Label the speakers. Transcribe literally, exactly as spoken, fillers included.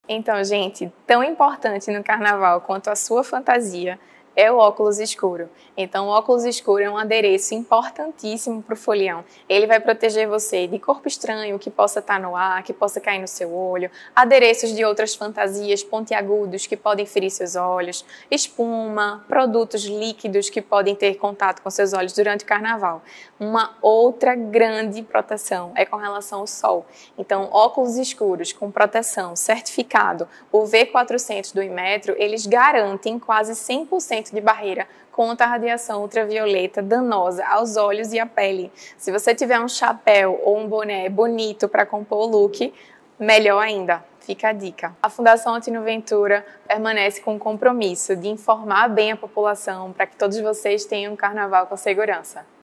Speaker 1: Então, gente, tão importante no carnaval quanto a sua fantasia é o óculos escuro. Então, o óculos escuro é um adereço importantíssimo para o folião. Ele vai proteger você de corpo estranho que possa estar no ar, que possa cair no seu olho, adereços de outras fantasias pontiagudos que podem ferir seus olhos, espuma, produtos líquidos que podem ter contato com seus olhos durante o carnaval. Uma outra grande proteção é com relação ao sol. Então, óculos escuros com proteção certificado, o V quatrocentos do Inmetro, eles garantem quase cem por cento de barreira contra a radiação ultravioleta danosa aos olhos e à pele. Se você tiver um chapéu ou um boné bonito para compor o look, melhor ainda, fica a dica. A Fundação Otino Ventura permanece com o compromisso de informar bem a população para que todos vocês tenham um carnaval com segurança.